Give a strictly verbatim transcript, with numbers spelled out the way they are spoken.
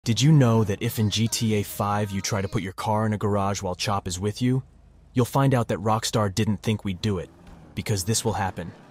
Did you know that if in G T A five you try to put your car in a garage while Chop is with you, you'll find out that Rockstar didn't think we'd do it, because this will happen.